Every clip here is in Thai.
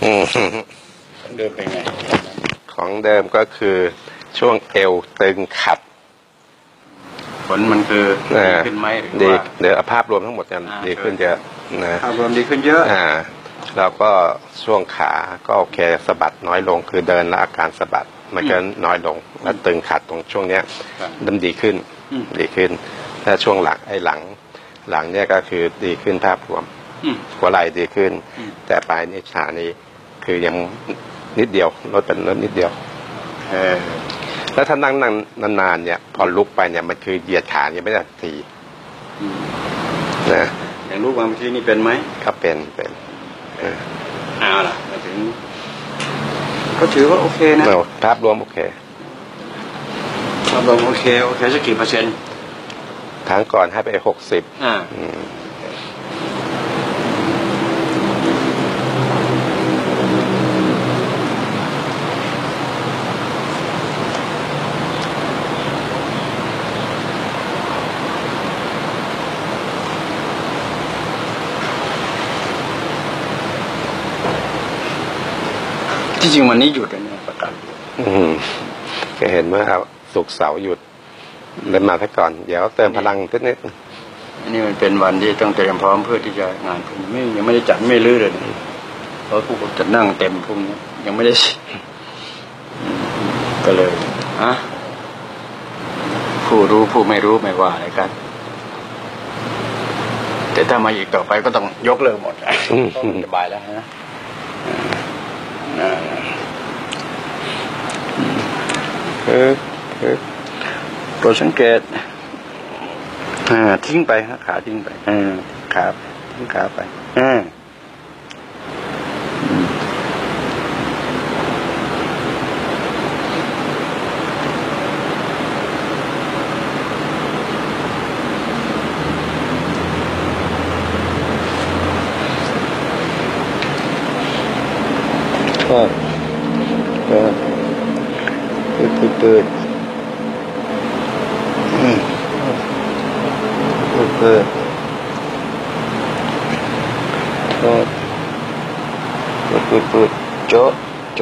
ของเดิมเป็นไงของเดิมก็คือช่วงเอวตึงขัดผลมันคือดีขึ้นไหมดีเดี๋ยวภาพรวมทั้งหมดกันดีขึ้นเยอะนะภาพรวมดีขึ้นเยอะแล้วก็ช่วงขาก็โอเคสะบัดน้อยลงคือเดินแล้วอาการสะบัดมันก็น้อยลงแล้วตึงขัดตรงช่วงเนี้ยมันดีขึ้นถ้าช่วงหลังเนี่ยก็คือดีขึ้นภาพรวมหัวไหล่ดีขึ้นแต่ปลายนิ้วขานี้คือยังนิดเดียวลดเป็นลดนิดเดียวแล้วถ้านั่งนานๆเนี่ยพอลุกไปเนี่ยมันคือเหยียดขายังไม่ได้ทีนะอย่างลุกมาเมื่อกี้นี่เป็นไหมครับเป็นเอาล่ะมาถึงก็ถือว่าโอเคนะภาพรวมโอเคภาพรวมโอเคสักกี่เปอร์เซ็นต์ครั้งก่อนให้ไป60 ที่จริงวันนี้หยุดเลยเนี่ยประกาศก็เห็นเมื่อศุกร์เสาร์หยุดเลยมาซะก่อนเดี๋ยวเติมพลังนิดอันนี้มันเป็นวันที่ต้องเตรียมพร้อมเพื่อที่จะงานพรุ่งนี้ยังไม่ได้จัดไม่ลื้อเลยเพราะผู้จะนั่งเต็มพรุ่งนี้ยังไม่ได้ก็เลยผู้รู้ผู้ไม่รู้ไม่ว่าอะไรกันแต่ถ้ามาอีกต่อไปก็ต้องยกเลิกหมดสบายแล้วนะโปรดสังเกตทิ้งไปขาทิ้งไปขาทิ้งขาไปเปิดเจาะ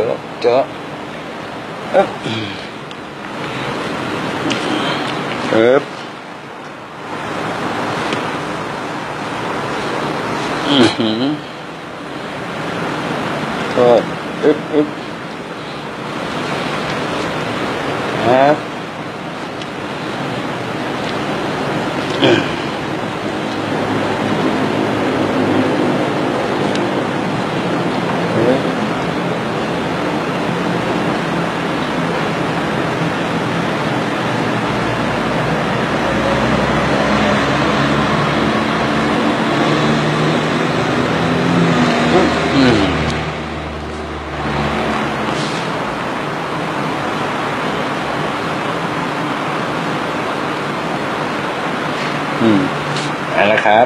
อะไรครับ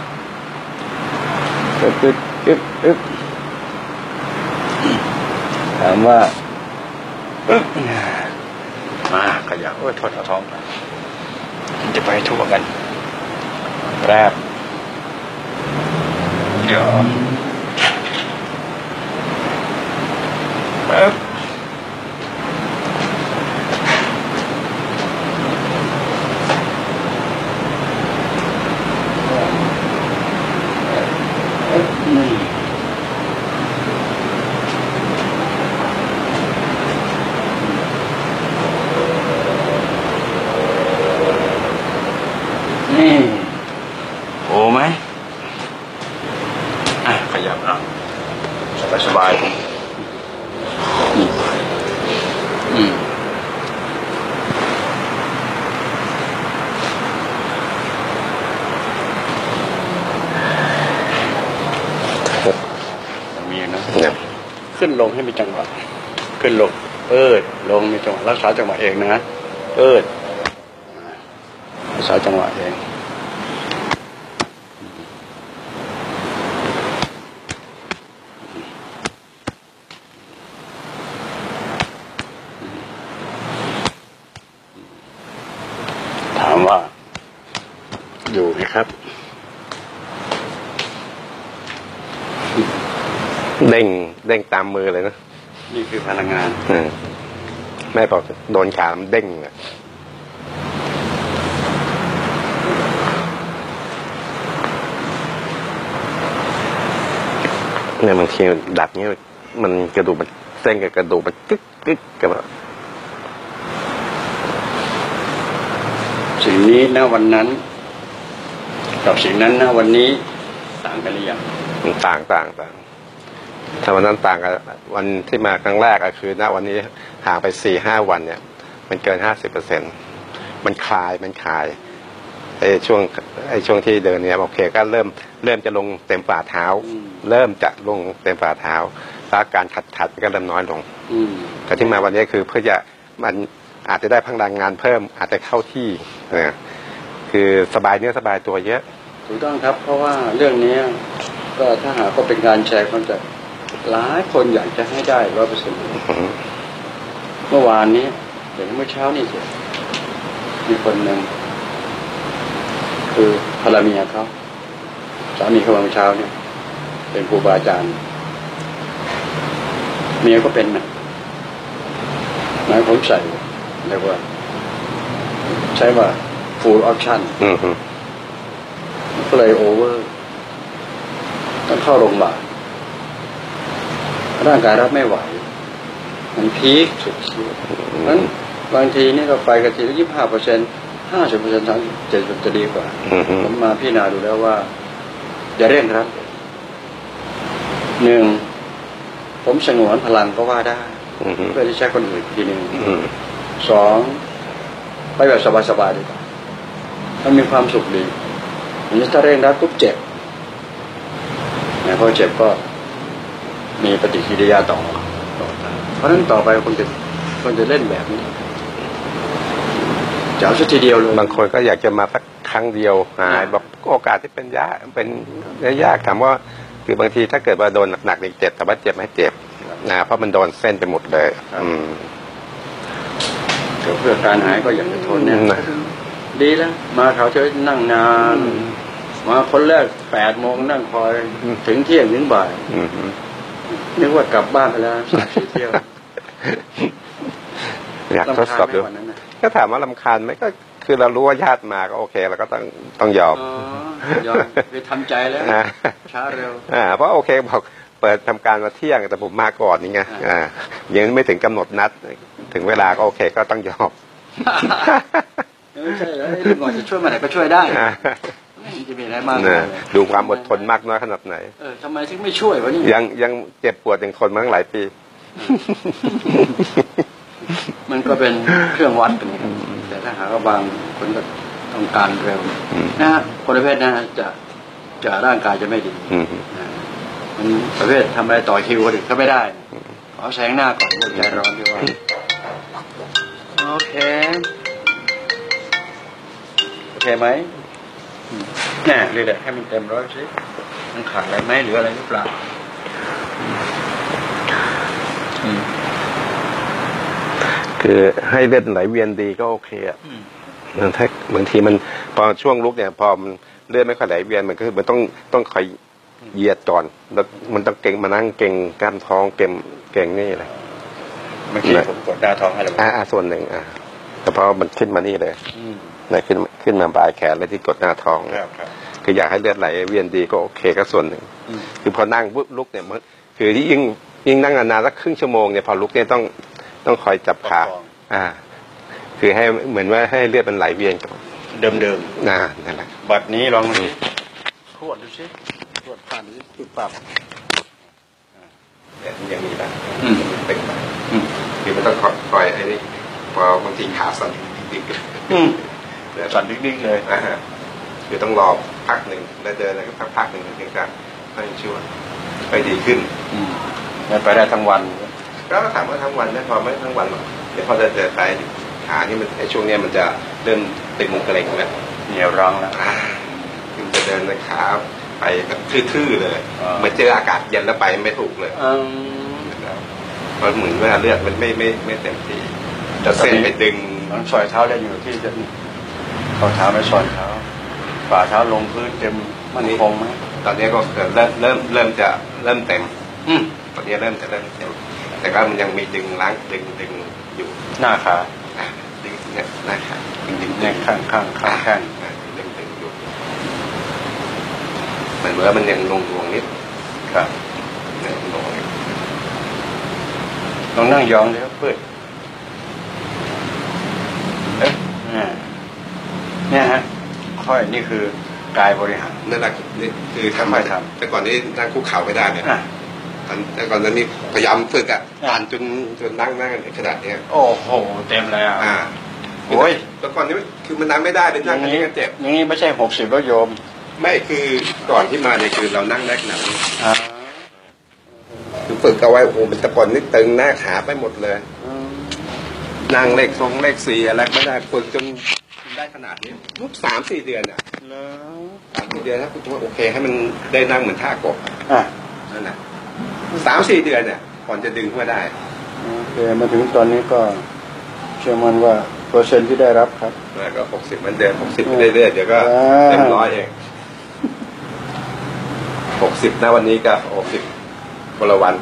ถามว่าขยับโทษท้องจะไปทั่วกันแรบเดี๋ยวโอ้ไหมขยับสบายมีนะขึ้นลงให้มีจังหวะขึ้นลงลงมีจังหวะรักษาจังหวะเองนะรักษาจังหวะเองถามว่าอยู่ไหมครับเด้งตามมือเลยนะนี่คือพลังงานแม่บอกโดนขามันเด้งอ่ะเนี่ยบางทีดัดเนี้ยมันกระดูกมันเส้นกับกระดูกมันกึกกันสิ่งนี้ณวันนั้นกับสิ่งนั้นณวันนี้ต่างกันหรือยังต่างถ้าวันนั้นต่างกันวันที่มาครั้งแรกก็คือณวันนี้ห่างไป 4-5 วันเนี่ยมันเกิน 50%มันคลายไอ้ช่วงที่เดินเนี่ยโอเคก็เริ่มจะลงเต็มฝ่าเท้าเริ่มจะลงเต็มฝ่าเท้าแล้วการขัดก็เริ่มน้อยลงแต่ที่มาวันนี้คือเพื่อจะมันอาจจะได้พลังงานเพิ่มอาจจะเข้าที่คือสบายเนื้อสบายตัวเยอะถูกต้องครับเพราะว่าเรื่องนี้ก็ถ้าหากก็เป็นการแชร์ความจากหลายคนอยากจะให้ได้100%เมื่อวานนี้เดี๋ยวเมื่อเช้านี่สิมีคนหนึ่งคือภรรยาเขาสามีเขาเมื่อเช้าเนี่ยเป็นครูบาอาจารย์เมียก็เป็นนะนายผมใส่เรียกว่าใช้ว่า full option ก็เลยโอเวอร์ต้องเข้าโรงพยาบาลร่างกายรับไม่ไหวมันพีคสุดๆนั้นบางทีนี่เราไปกันทีละ25% 50% 30% จะดีกว่าผมมาพิจารณาดูแล้วว่าอย่าเร่งรัด1ผมสงวนพลังก็ว่าได้เพื่อที่ใช้คนอื่นทีหนึ่ง2ไปแบบสบายๆดีกว่ามันมีความสุขดีถ้าเร่งรัดปุ๊บเจ็บพอเจ็บก็มีปฏิกิริยาต่อเพราะฉะนั้นต่อไปคนจะเล่นแบบนี้จะเอาสักทีเดียวเลยบางคนก็อยากจะมาสักครั้งเดียวหายบอกโอกาสที่เป็นยากถามว่าคือบางทีถ้าเกิดว่าโดนหนักๆเจ็บแต่ว่าเจ็บไม่เจ็บเพราะมันโดนเส้นไปหมดเลยเพื่อการหายก็อยากจะทนเนี่ยดีแล้วมาเขาจะนั่งนานมาคนแรก8 โมงนั่งคอยถึงเที่ยงถึงบ่ายนึกว่ากลับบ้านไปแล้ว3-4 เที่ยวอยากทดสอบดูก็ถามว่ารำคาญไหมก็คือเรารู้ว่าญาติมาก็โอเคเราก็ต้องยอมไปทำใจแล้วช้าเร็วเพราะโอเคบอกเปิดทำการมาเที่ยงแต่ผมมาก่อนนี่ไงยังไม่ถึงกำหนดนัดถึงเวลาก็โอเคก็ต้องยอมไม่ใช่แล้วก่อนจะช่วยมาไหนก็ช่วยได้จะมีอะไรมากดูความอดทนมากน้อยขนาดไหนทำไมถึงไม่ช่วยวะนี่ยังเจ็บปวดยังทนมาตั้งหลายปีมันก็เป็นเครื่องวัดกันแต่ถ้าหากว่าบางคนก็ต้องการเร็วนะคนประเภทนะจะร่างกายจะไม่ดีมันประเภททำอะไรต่อคิวคนอื่นก็ไม่ได้ขอแสงหน้าก่อนใจร้อนด้วยว่าโอเคไหมแน่เลยแหละให้มันเต็ม100สิมันขาดอะไรไหมหรืออะไรหรือเปล่าคือให้เลือดไหลเวียนดีก็โอเคอ่ะถ้าบางทีมันพอช่วงลุกเนี่ยพอมันเลือดไม่ค่อยไหลเวียนมันก็คือมันต้องคอยเหยียดก่อนแล้วมันต้องเก่งมานั่งเก่งกล้ามท้องเก่งนี่เลยเมื่อกี้ผมกดหน้าท้องให้แล้วส่วนหนึ่งแต่พอมันขึ้นมานี่เลยขึ้นมาปลายแขนเลยที่กดหน้าท้องคืออยากให้เลือดไหลเวียนดีก็โอเคก็ส่วนหนึ่งคือพอนั่งปุ๊บลุกเนี่ยมันคือที่ยิ่งนั่งนานๆสักครึ่งชั่วโมงเนี่ยพอลุกเนี่ยต้องคอยจับขาคือให้เหมือนว่าให้เลือดมันไหลเวียนเดิมนั่นแหละบัดนี้ลองขวดดูสิขวดผ่านดูจุดปรับอย่างนี้นะเป็นไปคือไม่ต้องคอยไอ้นี่พอบางทีขาสั่นดิ๊กสั่นดิ๊กเลยคือต้องรอพักหนึ่งแล้วเดินแล้วก็พักหนึ่งถึงจะให้ช่วยไปดีขึ้นไปได้ทั้งวันก็ถามว่าทั้งวันได้พอไม่ทั้งวันหรอกเดี๋ยวพอจะไปขานี่มันไอ้ช่วงนี้มันจะเริ่มติดมุงเกร็งแล้วเหนียวร้องแล้วคือจะเดินในขาไปแบบทื่อๆเลยเหมือนเจออากาศเย็นแล้วไปไม่ถูกเลยเพราะเหมือนว่าเลือดมันไม่เต็มที่จะเส้นไปดึงซอยเท้าได้อยู่ที่จะข้อเท้าไม่ซอยเท้าฝ่าเท้าลงพื้นเต็มมันคงไหมตอนนี้ก็เริ่มเต็มตอนนี้เริ่มเจ็บแต่ก็มันยังมีดึงล้างดึงอยู่หน้าขาดึงเนี่ยหน้าขาดึงเนี่ยข้างแข้งดึงอยู่เหมือนว่ามันยังลงนิดครับลองนั่งยองเลยครับเพื่อนเนี่ยฮะค่อยนี่คือกายบริหารนั่นแหละนี่คือทำแต่ก่อนนี้นั่งคุกเข่าไม่ได้เนี่ยแต่ก่อนนั้นนี่พยายามฝึกอ่านจนนั่งขนาดนี้โอ้โหเต็มแล้วโอ้ยแต่ก่อนนี้คือมันนั่งไม่ได้เป็นนั่งอันนี้ก็เจ็บนี่ไม่ใช่60แล้วโยมไม่คือก่อนที่มาเนี่ยคือเรานั่งได้ขนาดนี้คือฝึกเอาไว้โอ้โหเป็นแต่ก่อนนี่ตึงหน้าขาไปหมดเลยนั่งเลข4อะไรไม่ได้ฝึกจนได้ขนาดนี้ทุก3-4 เดือน3-4 เดือนถ้าคุณว่าโอเคให้มันได้นั่งเหมือนท่ากบนั่นแหละ3-4 เดือนเนี่ยก่อนจะดึงขึ้นมาได้โอเคมาถึงตอนนี้ก็เชื่อมั่นว่าเปอร์เซ็นต์ที่ได้รับครับแล้วก็60เหมือนเดิม60เรื่อยๆเดี๋ยวก็เต็ม100เอง60นะวันนี้ก็60คนละวัน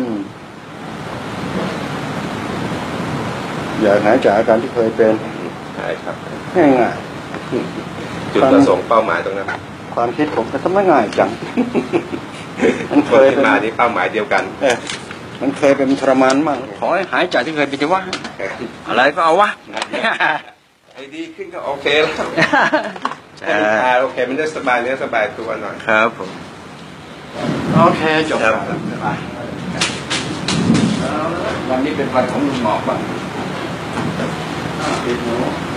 อยากหายจากอาการที่เคยเป็นใช่ครับง่ายจุดประสงค์เป้าหมายตรงนั้นความคิดผมก็ทำไม่ง่ายจังมันเคยมาที่เป้าหมายเดียวกันมันเคยเป็นทรมานมากขอให้หายจากที่เคยเป็นจะว่าอะไรก็เอาวะไอ้ดีขึ้นก็โอเคแล้วโอเคมันจะสบายเนื้อสบายตัวหน่อยครับผมโอเคจบวันนี้เป็นวันของลุงหมอกบ้างปิดหู